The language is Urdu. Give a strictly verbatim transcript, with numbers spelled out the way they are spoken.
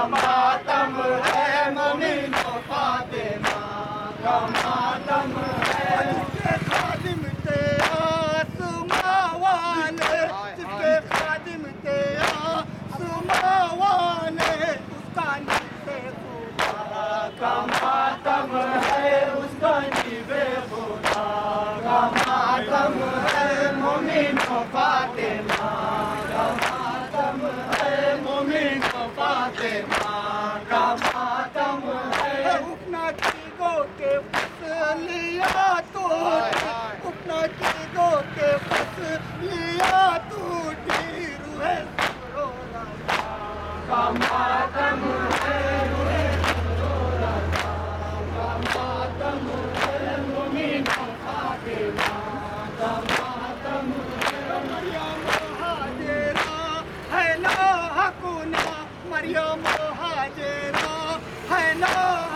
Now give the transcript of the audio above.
ماتم ہے مومن و فاطمہ کا ماتم ہے جس کے خادم تھے آسماں والے جس کے خادم تھے آسماں والے اس کا نیوے خدا کا ماتم ہے اس کا نیوے خدا کا ماتم ہے مومن و فاطمہ کا ماتم ہے مومن و فاطمہ کا ماتم ہے اپنا کی گو کے فصلیا ٹوٹی اپنا کی گو کے فصلیا ٹوٹی روح سرو رضا کا ماتم ہے روح سرو رضا کا ماتم ہے مومن و فاطمہ کا ماتم ہے مریم ہاجرہ ہے لاح گناہ مریم ہاجرہ ہے لاح